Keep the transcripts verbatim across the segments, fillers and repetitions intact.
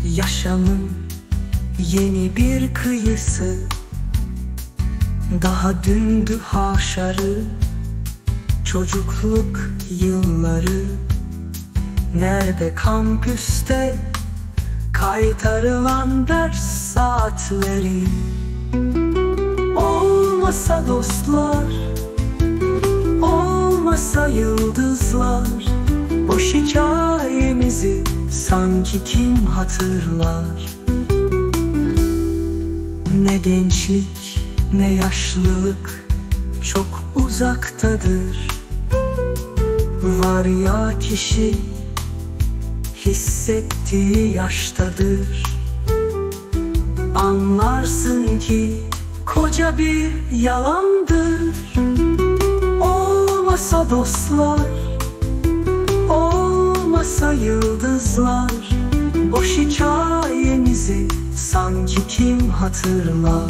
Yaşamın yeni bir kıyısı, daha dündü haşarı. Çocukluk yılları, nerede kampüste kaytarılan ders saatleri. Olmasa dostlar, olmasa yıldızlar, boş hikayemizi sanki kim hatırlar? Ne gençlik ne yaşlılık çok uzaktadır. Var ya kişi hissettiği yaştadır. Anlarsın ki koca bir yalandır. Olmasa dostlar, olmasa yıldızlar, boş hikayemizi sanki kim hatırlar?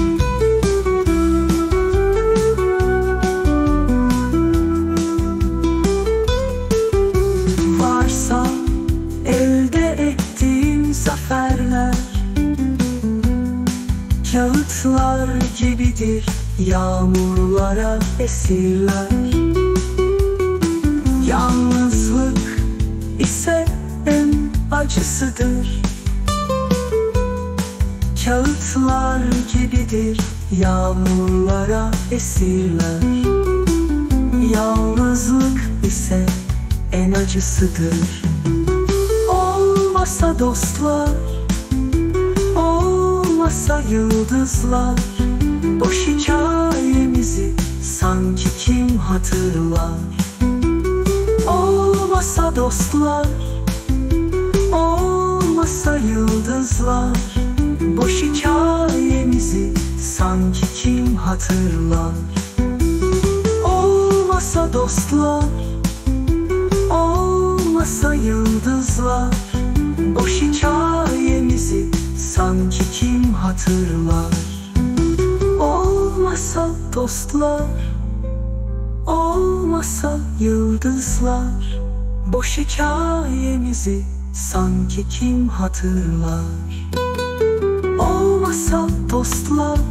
Varsa elde ettiğim zaferler, kağıtlar gibidir yağmurlara esirler. Yalnızlık ise en acısıdır. Kağıtlar gibidir yağmurlara esirler. Yalnızlık ise en acısıdır. Olmasa dostlar, olmasa yıldızlar, boş hikayemizi sanki kim hatırlar? Olmasa dostlar, olmasa yıldızlar, boş hikayemizi sanki kim hatırlar? Olmasa dostlar, olmasa yıldızlar, boş hikayemizi sanki kim hatırlar? Olmasa dostlar, olmasa yıldızlar, boş hikayemizi sanki kim hatırlar? Olmasa dostlar,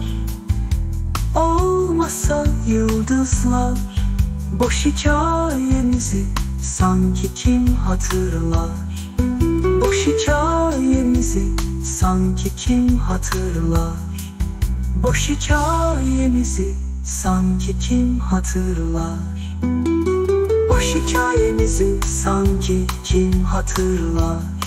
olmasa yıldızlar, boş hikayemizi sanki kim hatırlar? Boş hikayemizi sanki kim hatırlar? Boş hikayemizi sanki kim hatırlar? Boş hikayemizi sanki kim hatırlar?